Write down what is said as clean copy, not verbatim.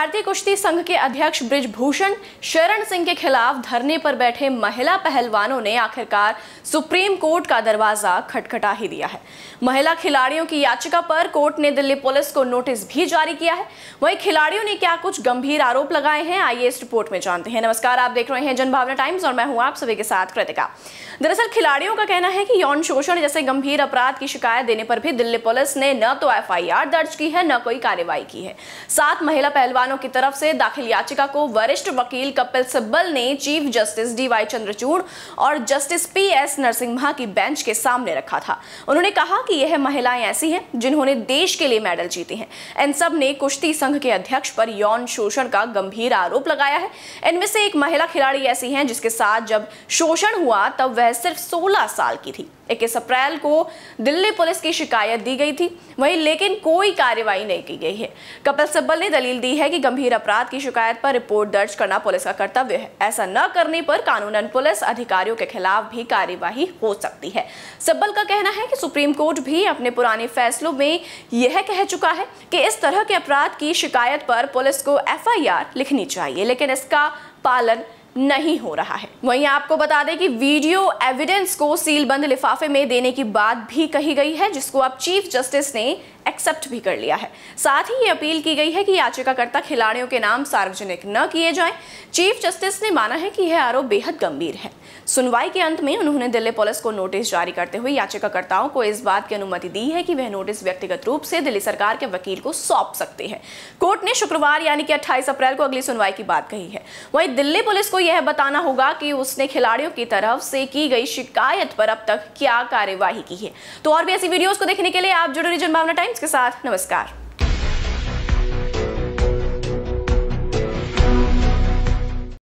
भारतीय कुश्ती संघ के अध्यक्ष बृजभूषण शरण सिंह के खिलाफ धरने पर बैठे महिला पहलवानों ने आखिरकार सुप्रीम कोर्ट का दरवाजा खटखटा ही दिया है। महिला खिलाड़ियों की याचिका पर कोर्ट ने दिल्ली पुलिस को नोटिस भी जारी किया है। वहीं खिलाड़ियों ने क्या कुछ गंभीर आरोप लगाए हैं, आइए इस रिपोर्ट में जानते हैं। नमस्कार, आप देख रहे हैं जनभावना टाइम्स और मैं हूं आप सभी के साथ कृतिका। दरअसल खिलाड़ियों का कहना है कि यौन शोषण जैसे गंभीर अपराध की शिकायत देने पर भी दिल्ली पुलिस ने न तो एफआईआर दर्ज की है, न कोई कार्रवाई की है। 7 महिला पहलवानों की तरफ से दाखिल याचिका को वरिष्ठ वकील कपिल सिब्बल ने चीफ जस्टिस डीवाई चंद्रचूड़ और जस्टिस पीएस नरसिम्हा की बेंच के सामने रखा था। उन्होंने कहा कि यह महिलाएं ऐसी हैं जिन्होंने देश के लिए मेडल जीते हैं। इन सब ने कुश्ती संघ के अध्यक्ष पर यौन शोषण का गंभीर आरोप लगाया है। इनमें से एक महिला खिलाड़ी ऐसी है जिसके साथ जब शोषण हुआ तब वह सिर्फ 16 साल की थी। 21 अप्रैल को दिल्ली पुलिस की शिकायत दी गई थी, वहीं लेकिन कोई कार्रवाई नहीं की गई है। कपिल सिब्बल ने दलील दी है कि गंभीर अपराध की शिकायत पर रिपोर्ट दर्ज करना पुलिस का कर्तव्य है। ऐसा न करने पर कानूनन पुलिस अधिकारियों के खिलाफ भी कार्यवाही हो सकती है। सिब्बल का कहना है कि सुप्रीम कोर्ट भी अपने पुराने फैसलों में यह कह चुका है कि इस तरह के अपराध की शिकायत पर पुलिस को एफआईआर लिखनी चाहिए, लेकिन इसका पालन नहीं हो रहा है। वहीं आपको बता दें कि वीडियो एविडेंस को सीलबंद लिफाफे में देने की बात भी कही गई है, जिसको अब चीफ जस्टिस ने एक्सेप्ट भी कर लिया है। साथ ही ये अपील की गई है कि याचिकाकर्ता खिलाड़ियों के नाम सार्वजनिक न किए जाएं। चीफ जस्टिस ने माना है कि यह आरोप बेहद गंभीर है। सुनवाई के अंत में उन्होंने दिल्ली पुलिस को नोटिस जारी करते हुए याचिकाकर्ताओं को इस बात की अनुमति दी है कि वह नोटिस व्यक्तिगत रूप से दिल्ली सरकार के वकील को सौंप सकते हैं। कोर्ट ने शुक्रवार यानी कि 28 अप्रैल को अगली सुनवाई की बात कही है। वहीं दिल्ली पुलिस को यह बताना होगा कि उसने खिलाड़ियों की तरफ से की गई शिकायत पर अब तक क्या कार्यवाही की है। तो और भी ऐसी वीडियोस को देखने के लिए आप जुड़े रहिए जनभावना टाइम्स के साथ। नमस्कार।